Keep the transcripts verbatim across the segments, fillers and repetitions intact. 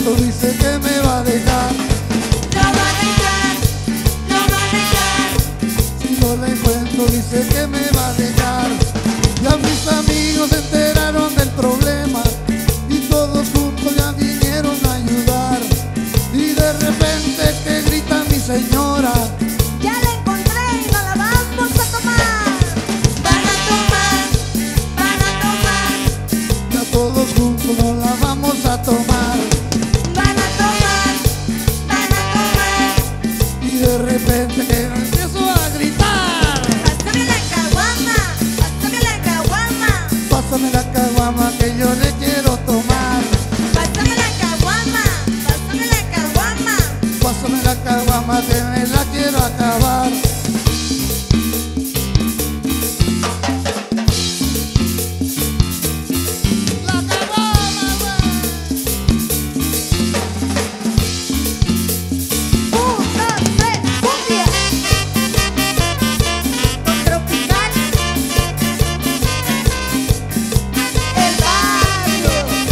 encuentro dice que me va a dejar. No va a dejar, no va a dejar. Si no la encuentro dice que me va a dejar. Ya mis amigos se enteraron del problema y todos juntos ya vinieron a ayudar. Y de repente que grita mi señora: Ya la encontré y no la vamos a tomar. Van a tomar, van a tomar. ya todos juntos no la vamos a tomar. Van a tomar, van a tomar. Y de repente que empiezo a gritar: Pásame la caguama, pásame la caguama. pásame la caguama que yo le quiero tomar. Pásame la caguama, pásame la caguama. Pásame la caguama que me la quiero acabar. La caguama, güey. Un, dos, tres, cumbia. Con tropical. El barrio.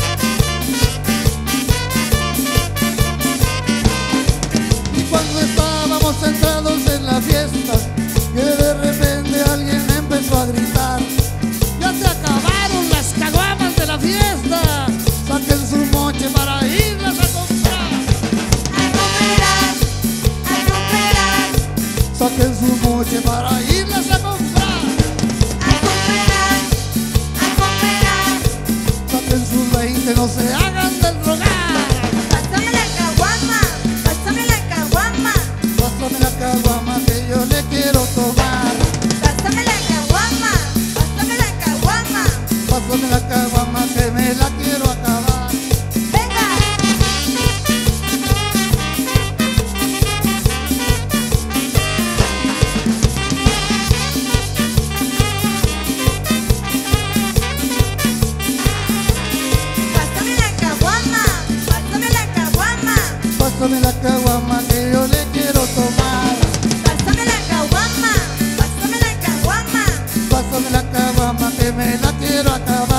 Y cuando estábamos sentados en la fiesta, que de repente alguien empezó a gritar: ¡Ya se acabaron las caguamas de la fiesta! ¡Saquen su moche para irlas a comprar! A cooperar, a cooperar. ¡Saquen su moche para irlas a comprar! A cooperar, a cooperar. ¡Saquen sus veinte, no se hagan del rogar! Pásame la caguama, pásame la caguama. Pásame la caguama que yo le quiero tomar. Pásame la caguama, pásame la caguama. Pásame la caguama que me la quiero acabar. Venga. Pásame la caguama, pásame la caguama. Pásame la caguama que yo le quiero tomar. Pásame la caguama, pásame la caguama. Pásame la caguama que me la quiero acabar.